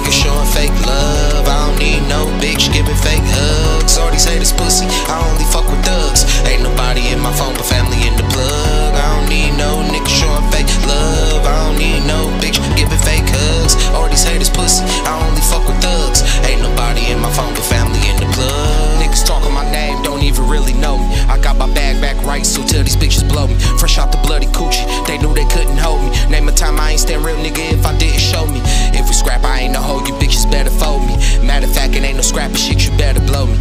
niggas showing fake love. I don't need no bitch giving fake hugs. All these haters pussy, I only fuck with thugs. Ain't nobody in my phone but family in the plug. I don't need no niggas showing fake love. I don't need no bitch giving fake hugs. All these haters pussy, I only fuck with thugs. Ain't nobody in my phone but family in the plug. Niggas talking my name, don't even really know me. I got my bag back right, so till these bitches blow me. Fresh out the bloody coochie, they knew they couldn't hold me. Name a time I ain't stand real, nigga, if I didn't show me. If we scrap, I ain't no hoe, you bitches better fold me. Matter of fact, it ain't no scrapping shit, you better blow me.